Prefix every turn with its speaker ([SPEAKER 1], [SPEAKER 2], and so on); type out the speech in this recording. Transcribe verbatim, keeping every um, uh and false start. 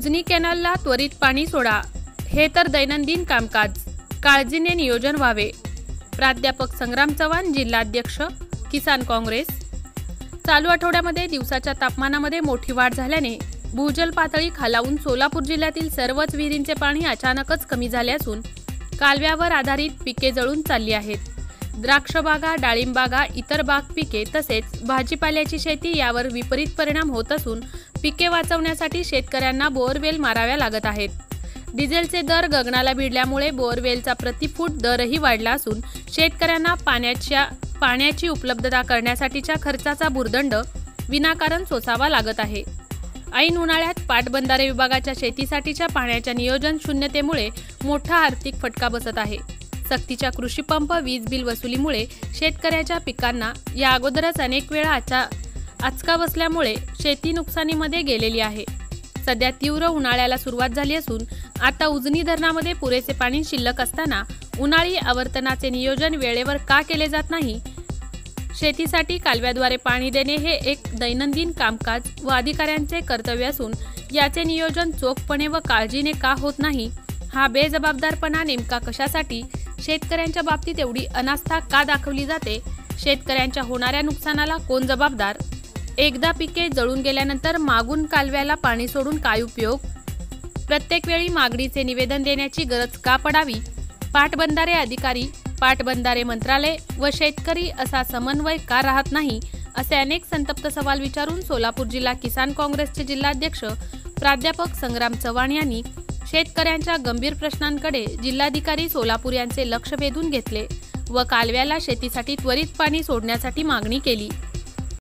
[SPEAKER 1] उजनी कॅनलला त्वरित पाणी सोडा, हे तर दैनंदिन कामकाज, काळजीने नियोजन व्हावे। प्राध्यापक संग्राम चव्हाण, जिल्हाध्यक्ष किसान काँग्रेस। चालू आठवड्यामध्ये दिवसाच्या तापमानामध्ये मोठी वाढ झाल्याने भूजल पातळी खालावून सोलापूर जिल्ह्यातील सर्वच विहिरींचे पाणी अचानकच कमी झाले असून कालव्यावर आधारित पिके जळून चालली आहेत। द्राक्ष बागा, डाळिंब बागा, इतर बाग पिके तसेच भाजीपाल्याची शेती यावर विपरीत परिणाम होत असून पिके वाचवण्यासाठी शेतकऱ्यांना बोअरवेल माराव्या लागत आहेत। डिझेलचे दर गगनाला भिडल्यामुळे बोअरवेलचा प्रतिफूट दरही वाढला असून शेतकऱ्यांना पाण्याच्या पाण्याची उपलब्धता करण्यासाठीच्या खर्चाचा भुर्दंड विनाकारण सोसावा लागत आहे। ऐन उन्हाळ्यात पाटबंधारे विभागाच्या शेतीसाठीच्या पाण्याच्या नियोजन शून्यतेमुळे मोठा आर्थिक फटका बसत आहे। सक्तीच्या कृषी पंप वीज बिल वसुलीमुळे शेतकऱ्याच्या पिकांना या अगोदरच अनेक वेळा आचा आचका बसल्यामुळे शेती नुकसानीमध्ये गेलेली आहे। सध्या तीव्र उन्हाळ्याला सुरुवात झाली असून आता उजनी धरणामध्ये पुरेसे पाणी शिल्लक असताना उन्हाळी आवर्तनाचे नियोजन वेळेवर का केले जात नाही? शेतीसाठी कालव्याद्वारे पाणी देणे हे एक दैनंदिन कामकाज व अधिकाऱ्यांचे कर्तव्य असून याचे नियोजन चोखपणे व काळजीने का होत नाही? हा बेजबाबदारपणा नेमका कशासाठी? शेतकऱ्यांच्या बाबतीत एवढी अनास्था का दाखवली जाते? शेतकऱ्यांच्या होणाऱ्या नुकसानाला कोण जबाबदार? एकदा पिके जळून गेल्यानंतर मागून कालव्याला पाणी सोडून काय उपयोग? प्रत्येक वेळी मागणीचे निवेदन देण्याची गरज का पडावी? पाटबंधारे अधिकारी, पाटबंधारे मंत्रालय व शेतकरी असा समन्वय का राहत नाही? असे अनेक संतप्त सवाल विचारून सोलापूर जिल्हा किसान काँग्रेसचे जिल्हाध्यक्ष प्राध्यापक संग्राम चव्हाण यांनी शेतकऱ्यांच्या गंभीर प्रश्नांकडे जिल्हाधिकारी सोलापूर यांचे लक्ष वेधून घेतले व कालव्याला शेतीसाठी त्वरित पाणी सोडण्यासाठी मागणी केली।